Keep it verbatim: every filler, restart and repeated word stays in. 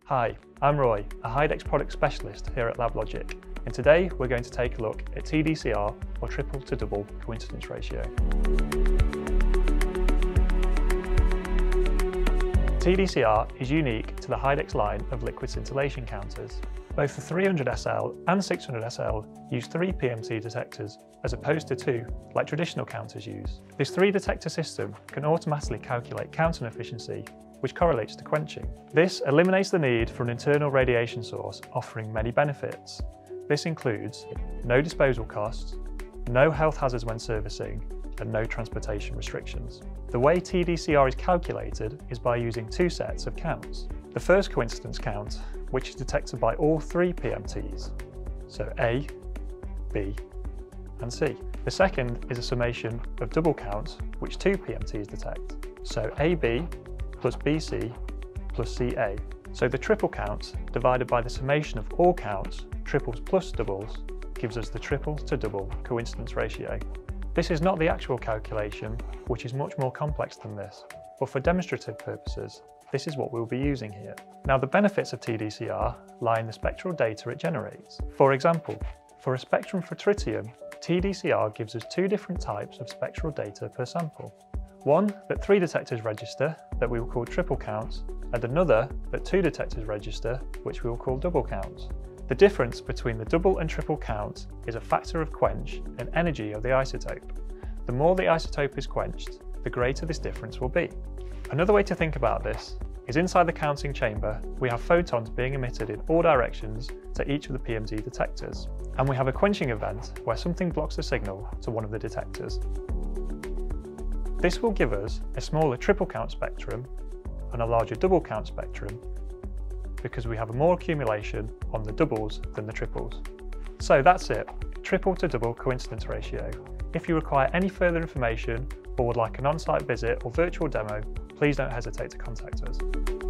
Hi, I'm Roy, a Hydex product specialist here at LabLogic, and today we're going to take a look at T D C R, or triple to double coincidence ratio. T D C R is unique to the Hydex line of liquid scintillation counters. Both the three hundred S L and six hundred S L use three P M T detectors, as opposed to two, like traditional counters use. This three detector system can automatically calculate counting efficiency, which correlates to quenching. This eliminates the need for an internal radiation source, offering many benefits. This includes no disposal costs, no health hazards when servicing, and no transportation restrictions. The way T D C R is calculated is by using two sets of counts. The first coincidence count, which is detected by all three P M Ts, so A, B, and C. The second is a summation of double counts, which two P M Ts detect, so A B plus B C plus C A. So the triple count divided by the summation of all counts, triples plus doubles, gives us the triple to double coincidence ratio. This is not the actual calculation, which is much more complex than this, but for demonstrative purposes, this is what we'll be using here. Now, the benefits of T D C R lie in the spectral data it generates. For example, for a spectrum for tritium, T D C R gives us two different types of spectral data per sample. One that three detectors register, that we will call triple counts, and another that two detectors register, which we will call double counts. The difference between the double and triple count is a factor of quench and energy of the isotope. The more the isotope is quenched, the greater this difference will be. Another way to think about this is inside the counting chamber, we have photons being emitted in all directions to each of the P M T detectors, and we have a quenching event where something blocks the signal to one of the detectors. This will give us a smaller triple count spectrum and a larger double count spectrum, because we have a more accumulation on the doubles than the triples. So that's it, triple to double coincidence ratio. If you require any further information or would like an on-site visit or virtual demo, please don't hesitate to contact us.